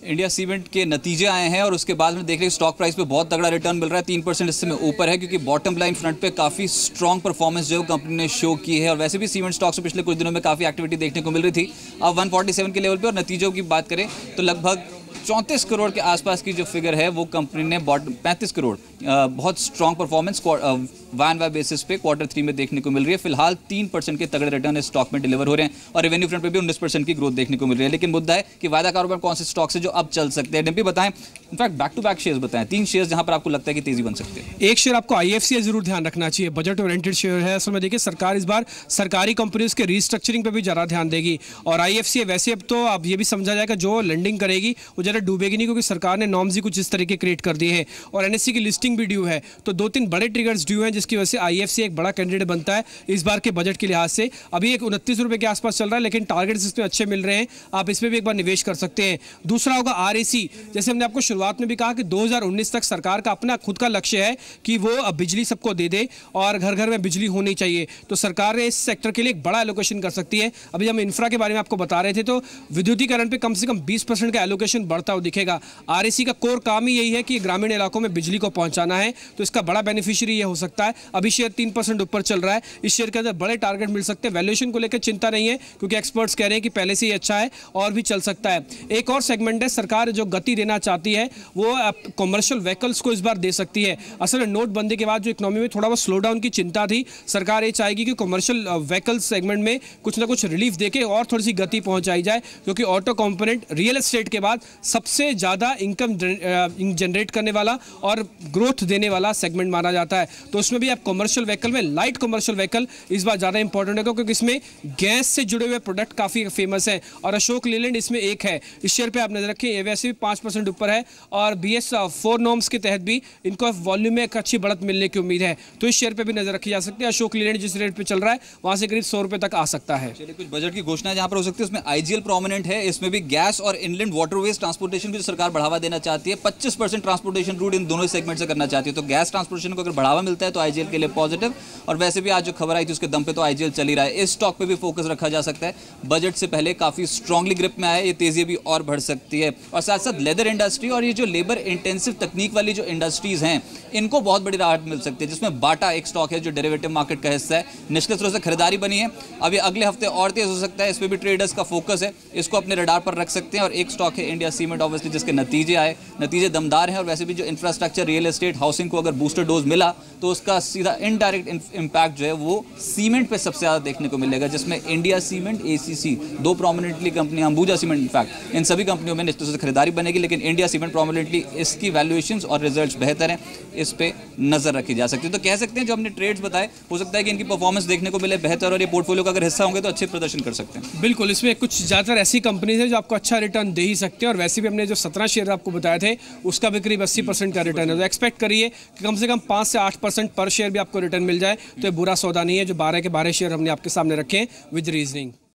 India cement के नतीजे आए हैं और उसके बाद में देख रहे स्टॉक प्राइस पे बहुत तगड़ा रिटर्न मिल रहा है। 3% इससे में ऊपर है क्योंकि बॉटम लाइन फ्रंट पे काफ़ी स्ट्रॉन्ग परफॉर्मेंस जो कंपनी ने शो की है। और वैसे भी सीमेंट स्टॉक्स में पिछले कुछ दिनों में काफ़ी एक्टिविटी देखने को मिल रही थी। अब 147 के लेवल पे और नतीजों की बात करें तो लगभग 34 करोड़ के आसपास की जो फिगर है वो कंपनी ने 35 करोड़ बहुत स्ट्रॉन्ग परफॉर्मेंस वान वाई बेसिस पे Q3 में देखने को मिल रही है। फिलहाल 3% के तगड़े रिटर्न इस स्टॉक में डिलीवर हो रहे हैं और रेवेन्यू फ्रंट पे भी 19% की ग्रोथ देखने को मिल रही है। लेकिन मुद्दा है कि वायदा कारोबार कौन से स्टॉक्स है जो अब चल सकते हैं। डिम्पी बताएं, in fact back to back shares बताएं, 3 शेयर्स जहां पर आपको लगता है कि तेजी बन सकती है। एक शेयर आपको IFCL जरूर ध्यान रखना चाहिए, बजट ओरिएंटेड शेयर है। असल में देखिए सरकार इस बार सरकारी कंपनीज के रीस्ट्रक्चरिंग पे भी ज़्यादा ध्यान देगी और IFCL वैसे अब तो अब ये भी समझा जाएगा जो लेंडिंग करेगी वो ज़्यादा डूबेगी नहीं क्योंकि सरकार ने नॉर्म्स ही कुछ इस तरीके क्रिएट कर दिए हैं और NSE की लिस्टिंग भी ड्यू है। तो 2-3 बड़े ट्रिगर्स ड्यू हैं जिसकी वजह से IFCL एक बड़ा कैंडिडेट बनता है इस बार के बजट के लिहाज से। अभी एक 29 रुपये के आसपास चल रहा है लेकिन टारगेट्स इसमें अच्छे मिल रहे हैं, आप इसमें भी एक बार निवेश कर सकते हैं। दूसरा होगा REC। जैसे हमने आपको शुरुआत में भी कहा कि 2019 तक सरकार का अपना खुद का लक्ष्य है कि वो अब बिजली सबको दे दे और घर घर में बिजली होनी चाहिए। तो सरकार इस सेक्टर के लिए एक बड़ा एलोकेशन कर सकती है। अभी हम इंफ्रा के बारे में आपको बता रहे थे तो विद्युतीकरण पे कम से कम 20% का एलोकेशन बढ़ता हुआ दिखेगा। REC का कोर काम ही यही है कि ग्रामीण इलाकों में बिजली को पहुंचाना है, तो इसका बड़ा बेनिफिशियरी ये हो सकता है। अभी शेयर 3% ऊपर चल रहा है, इस शेयर के अंदर बड़े टारगेट मिल सकते हैं। वैल्यूएशन को लेकर चिंता नहीं है क्योंकि एक्सपर्ट्स कह रहे हैं कि पहले से ही अच्छा है और भी चल सकता है। एक और सेगमेंट है, सरकार जो गति देना चाहती है वो कॉमर्शियल व्हीकल्स को इस बार दे सकती है। असल में नोटबंदी के बाद जो इकोनॉमी में थोड़ा बहुत स्लो डाउन की चिंता थी, सरकार ये चाहेगी कि कॉमर्शियल व्हीकल्स सेगमेंट में कुछ ना कुछ रिलीफ देके और थोड़ी सी गति पहुंचाई जाए क्योंकि ऑटो कंपोनेंट रियल एस्टेट के बाद सबसे ज़्यादा इनकम जनरेट करने वाला और ग्रोथ देने वाला सेगमेंट माना जाता है। तो उसमें भी आप कॉमर्शियल व्हीकल में लाइट कॉमर्शियल व्हीकल इस बार ज़्यादा इंपॉर्टेंट है क्योंकि इसमें गैस से जुड़े हुए प्रोडक्ट काफ़ी फेमस है और अशोक लीलैंड इसमें एक है। इस शेयर पे आप नजर रखें, ये वैसे भी 5% ऊपर है और BS4 नॉर्म्स के तहत भी इनको वॉल्यूम में एक अच्छी बढ़त मिलने की उम्मीद है। तो इस शेयर पे भी नजर रखी जा सकती है। अशोक लीलैंड जिस रेट पे चल रहा है वहां से करीब 100 रुपये तक आ सकता है। चलिए, कुछ बजट की घोषणा जहां पर हो सकती है उसमें IGL प्रोमिनेंट है। इसमें भी गैस और इनलैंड वाटरवेज ट्रांसपोर्टेशन भी सरकार बढ़ावा देना चाहती है। 25% ट्रांसपोर्टेशन रूट इन दोनों सेगमेंट से करना चाहती है। तो गैस ट्रांसपोर्टेशन को अगर बढ़ावा मिलता है तो IGL के लिए पॉजिटिव और वैसे भी आज जो खबर आई थी उसके दम पे तो IGL चल ही रहा है। इस स्टॉक पे भी फोकस रखा जा सकता है। बजट से पहले काफी स्ट्रांगली ग्रिप में आया, ये तेजी भी और बढ़ सकती है। और साथ साथ लेदर इंडस्ट्री और ये जो लेबर इंटेंसिव तकनीक वाली जो इंडस्ट्रीज हैं इनको बहुत बड़ी राहत मिल सकती है, जिसमें बाटा एक स्टॉक है जो डेरिवेटिव मार्केट का हिस्सा है। निश्चित रूप से खरीदारी बनी है, अब ये अगले हफ्ते और तेज हो सकता है। इस पर भी ट्रेडर्स का फोकस है, इसको अपने रडार पर रख सकते हैं। और एक स्टॉक है इंडिया सीमेंट, ऑब्वियसली जिसके नतीजे दमदार हैं और वैसे भी जो इंफ्रास्ट्रक्चर रियल एस्टेट हाउसिंग को अगर बूस्टर डोज मिला तो उसका सीधा इनडायरेक्ट इम्पैक्ट जो है वो सीमेंट पे सबसे ज़्यादा देखने को मिलेगा, जिसमें इंडिया सीमेंट, ACC दो प्रोमिनेंटली कंपनियां, अंबुजा सीमेंट, इनफैक्ट इन सभी कंपनियों में निश्चित रूप से खरीदारी बनेगी। लेकिन इंडिया सीमेंट प्रोमिनेंटली इसकी वैल्यूएशंस और रिजल्ट्स बेहतर हैं, इस पे नजर रखी जा सकती है। तो कह सकते हैं जो हमने ट्रेड्स बताए हो सकता है कि इनकी परफॉर्मेंस देखने को मिले बेहतर और ये पोर्टफोलियो का अगर हिस्सा होंगे तो अच्छे प्रदर्शन कर सकते हैं। बिल्कुल, इसमें कुछ ज़्यादातर ऐसी कंपनीज है जो आपको अच्छा रिटर्न दे ही सकते हैं और वैसे भी हमने जो 17 शेयर आपको बताए थे उसका भी करीब 80% का रिटर्न है। तो एक्सपेक्ट करिए कि कम से कम 5 से 8% पर शेयर भी आपको रिटर्न मिल जाए तो ये बुरा सौदा नहीं है। जो 12 के 12 शेयर हमने आपके सामने रखे हैं विद रीजनिंग।